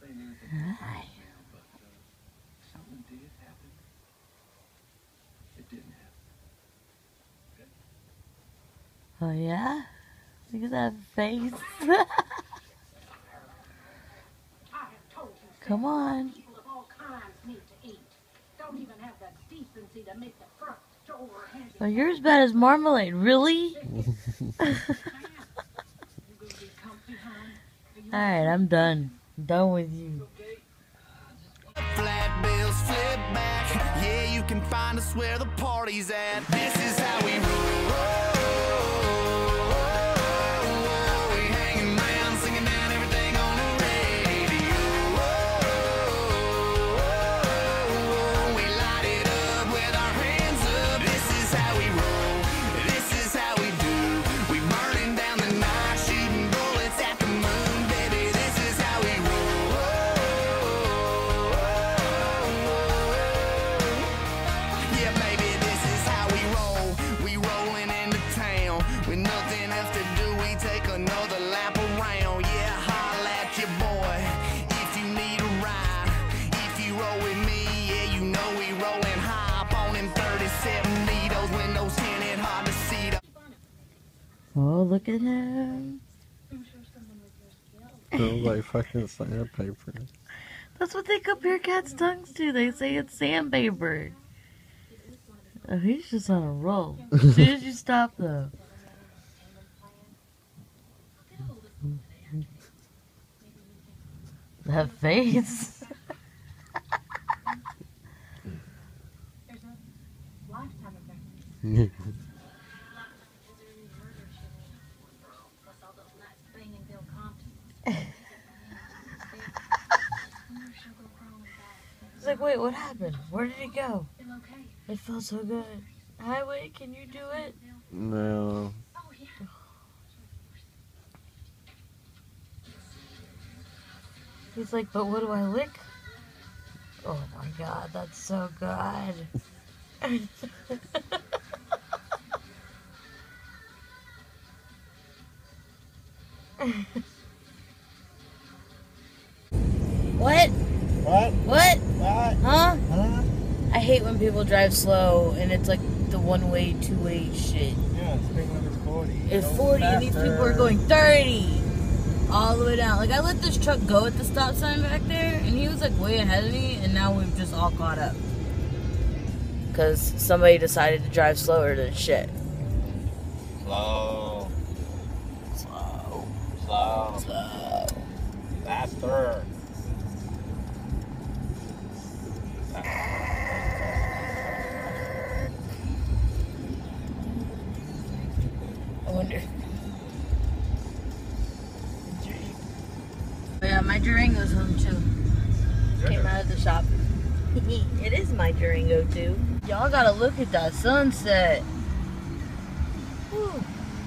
Hi. Oh yeah? Look at that face. Come on. Oh, you're as bad as Marmalade, really? Alright, I'm done. I'm done with you. Flat bills flip back. Yeah, you can find us where the party's at. This is how we roll. We hanging around, singing down everything on the radio. We light it up with our hands up. This is how we roll. This is how we do. We burning down the night, shooting bullets at the moon, baby. This is how we roll. Yeah, baby, this is how we roll. We rolling into town with nothing else to do. We take another lap around. Yeah, holla at your boy if you need a ride. If you roll with me, yeah, you know we rolling high up on them 37 needles, windows tinted, hard to see. Oh, look at him. Feels like fucking sandpaper. That's what they compare cats' tongues to. They say it's sandpaper. Oh, he's just on a roll. As soon as you stop, though. That face. It's like, wait, what happened? Where did it go? It felt so good. Highway, can you do it? No. He's like, but what do I lick? Oh my god, that's so good. What? What? What? What? Huh? Huh? I hate when people drive slow and it's like the one-way, two-way shit. Yeah, it's big when it's 40. It's Go 40 and these faster. people are going 30 all the way down. Like, I let this truck go at the stop sign back there and he was like way ahead of me and now we've just all caught up. Because somebody decided to drive slower than shit. Slow. Slow. Slow. Slow. Faster. I wonder. Oh yeah, my Durango's home too. Came out of the shop. It is my Durango too. Y'all gotta look at that sunset. Whew.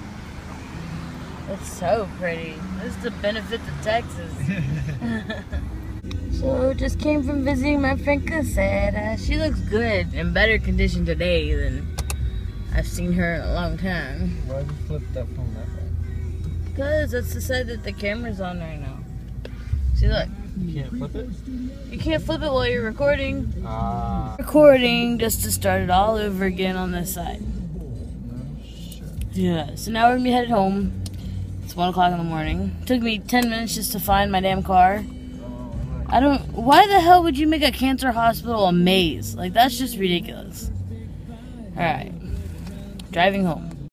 It's so pretty. This is the benefit to Texas. So, just came from visiting my friend Cassette. She looks good, in better condition today than I've seen her in a long time. Why'd you flip that phone that way? Because that's the side that the camera's on right now. See, look. You can't flip it? You can't flip it while you're recording. Ah. Recording just to start it all over again on this side. Yeah, so now we're gonna be headed home. It's 1 o'clock in the morning. Took me 10 minutes just to find my damn car. Why the hell would you make a cancer hospital a maze? Like, that's just ridiculous. Alright. Driving home.